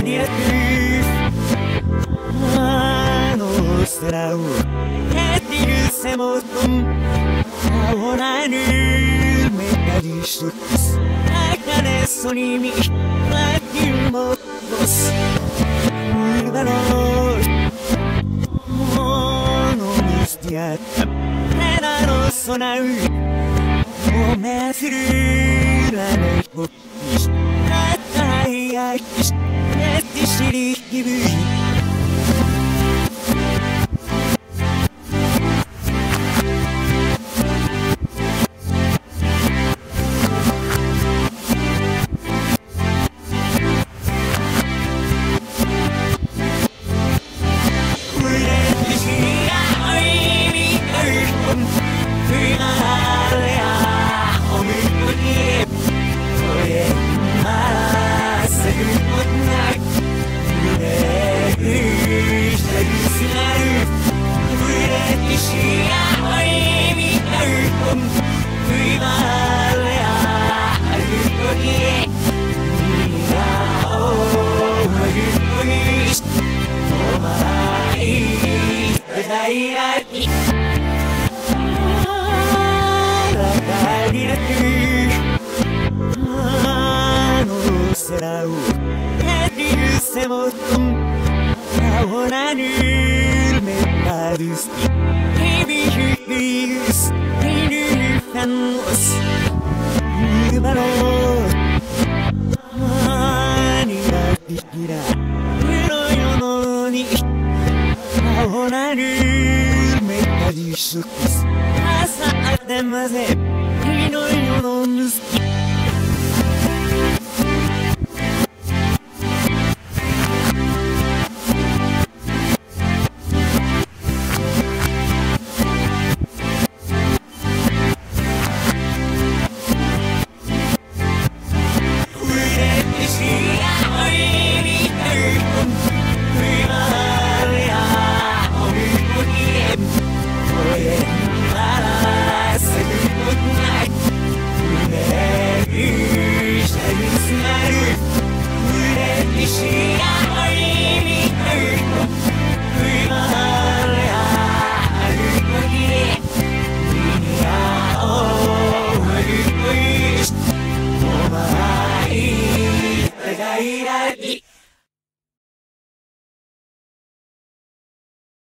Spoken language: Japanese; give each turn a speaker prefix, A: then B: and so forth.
A: りらくあの空を照ってるセモトン青らぬメガリシュクス赤でソニミラキルモボスウルバローモノミスティアタネラのソナウおめするらめほっぴし高いやきしねってしりきぶい空を照りるセモトン青らぬメタルスヘビヒビウスヘルファンオスウルバロマニラビキラ黒よのに青らぬメタルシュクス朝あてまぜ火のよのむすきいらい